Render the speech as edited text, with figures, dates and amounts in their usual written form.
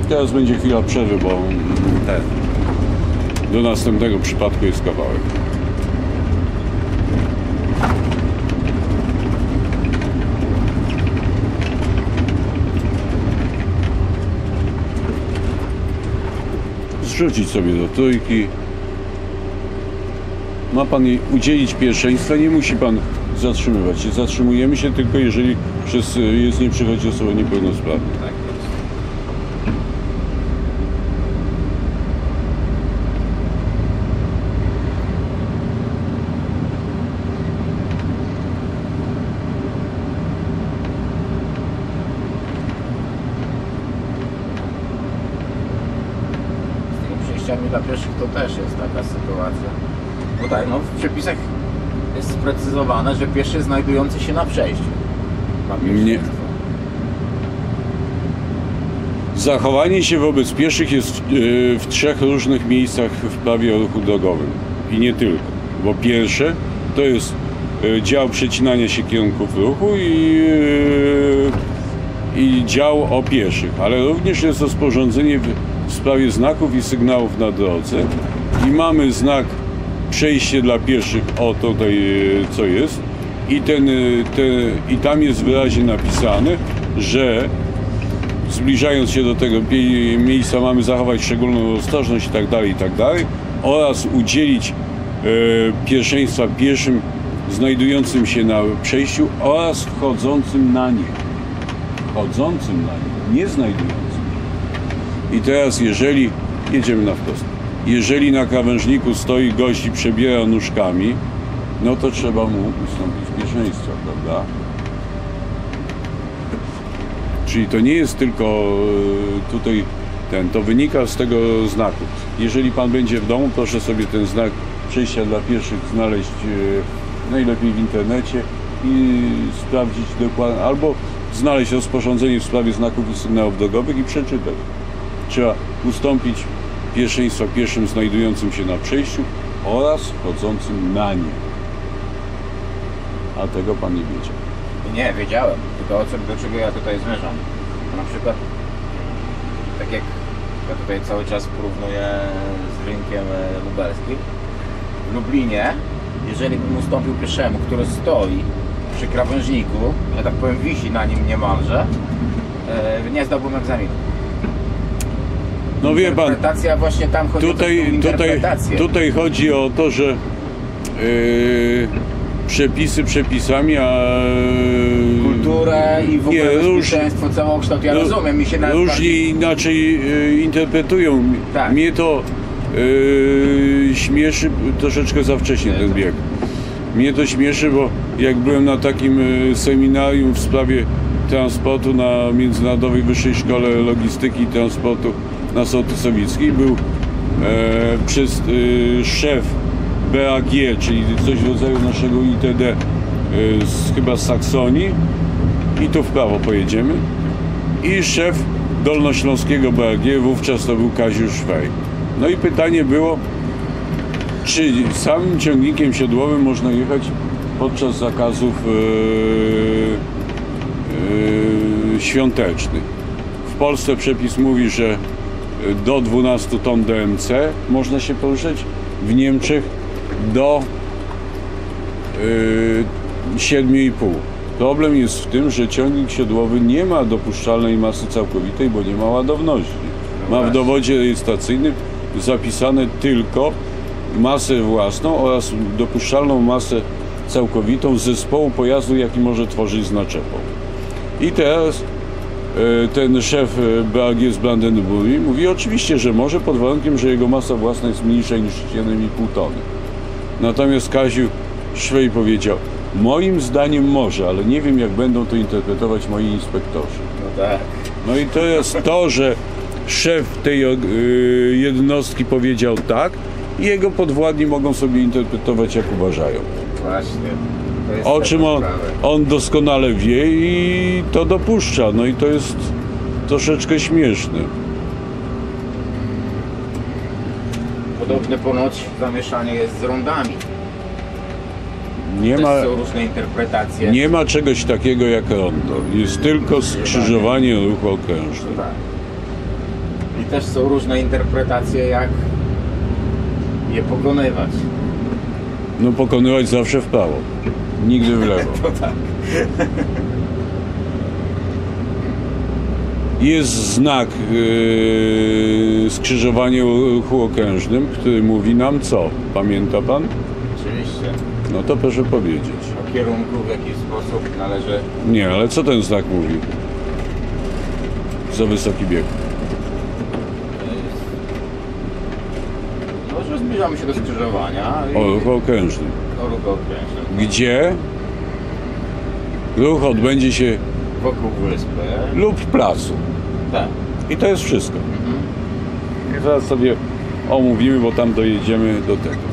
teraz będzie chwila przerwy, bo do następnego przypadku jest kawałek. Zrzucić sobie do trójki. Ma pan jej udzielić pierwszeństwa, nie musi pan zatrzymywać się. Zatrzymujemy się tylko, jeżeli przez jezdnię przychodzi osoba niepełnosprawna. Tak jest. Z tymi przejściami dla pieszych to też jest taka sytuacja. Bo tak, no w przepisach jest sprecyzowane, że pieszy znajdujący się na przejściu ma pierwszeństwo. Zachowanie się wobec pieszych jest w 3 różnych miejscach w prawie o ruchu drogowym. I nie tylko. Bo pierwsze to jest dział przecinania się kierunków ruchu i dział o pieszych. Ale również jest rozporządzenie w sprawie znaków i sygnałów na drodze. I mamy znak przejście dla pieszych, o tutaj co jest. I tam jest wyraźnie napisane, że zbliżając się do tego miejsca mamy zachować szczególną ostrożność i tak dalej, oraz udzielić pierwszeństwa pieszym znajdującym się na przejściu oraz wchodzącym na nie. Wchodzącym na nie, nie znajdującym się. I teraz jeżeli, jedziemy na wprost, jeżeli na krawężniku stoi gość i przebiera nóżkami, no to trzeba mu ustąpić pierwszeństwa, prawda? Czyli to nie jest tylko tutaj to wynika z tego znaku. Jeżeli pan będzie w domu, proszę sobie ten znak przejścia dla pieszych znaleźć najlepiej w internecie i sprawdzić dokładnie, albo znaleźć rozporządzenie w sprawie znaków i sygnałów drogowych i przeczytać. Trzeba ustąpić pierwszeństwa pieszym znajdującym się na przejściu oraz wchodzącym na nie. A tego pan nie wiedział. Nie, wiedziałem. Tylko do czego ja tutaj zmierzam. Na przykład, tak jak ja tutaj cały czas porównuję z rynkiem lubelskim. W Lublinie, jeżeli bym ustąpił pieszemu, który stoi przy krawężniku, ja tak powiem wisi na nim niemalże, nie zdałbym egzaminu. No wie pan, właśnie tam chodzi o interpretację. Tutaj chodzi o to, że przepisy przepisami, a kulturę i w ogóle bezpieczeństwo, całokształt, ja rozumiem. Mi się różnie inaczej interpretują. Tak. Mnie to śmieszy troszeczkę za wcześnie ten bieg. Mnie to śmieszy, bo jak byłem na takim seminarium w sprawie transportu na Międzynarodowej Wyższej Szkole Logistyki i Transportu na Sołtysowickiej, był szef BAG, czyli coś w rodzaju naszego ITD, chyba z Saksonii, i tu w prawo pojedziemy, i szef dolnośląskiego BAG, wówczas to był Kazimierz Szwej. No i pytanie było, czy samym ciągnikiem siodłowym można jechać podczas zakazów świątecznych. W Polsce przepis mówi, że do 12 ton DMC można się poruszać, w Niemczech do 7,5. Problem jest w tym, że ciągnik siodłowy nie ma dopuszczalnej masy całkowitej, bo nie ma ładowności. Ma w dowodzie rejestracyjnym zapisane tylko masę własną oraz dopuszczalną masę całkowitą zespołu pojazdu, jaki może tworzyć z naczepą. I teraz ten szef BAG z Brandenburgii mówi oczywiście, że może, pod warunkiem, że jego masa własna jest mniejsza niż 7,5 tony. Natomiast Kaziu Szwej powiedział, moim zdaniem może, ale nie wiem, jak będą to interpretować moi inspektorzy. No tak. No i to jest to, że szef tej jednostki powiedział tak i jego podwładni mogą sobie interpretować, jak uważają. Właśnie. O czym on doskonale wie i to dopuszcza. No i to jest troszeczkę śmieszne. Podobne ponoć zamieszanie jest z rondami. Są różne interpretacje. Nie ma czegoś takiego jak rondo. Jest tylko skrzyżowanie ruchu okrężnego. Tak. I też są różne interpretacje, jak je pokonywać. No pokonywać zawsze w prawo, nigdy w lewo. To tak. Jest znak skrzyżowanie o ruchu okrężnym, który mówi nam co? Pamięta pan? Oczywiście. No to proszę powiedzieć. O kierunku, w jaki sposób należy... Nie, ale co ten znak mówi? Za wysoki bieg. No, że zbliżamy się do skrzyżowania. O ruchu okrężnym. O ruchu okrężnym. Gdzie ruch odbędzie się Wokół wyspy. lub w placu. Tak. I to jest wszystko. I zaraz sobie omówimy, bo tam dojedziemy do tego.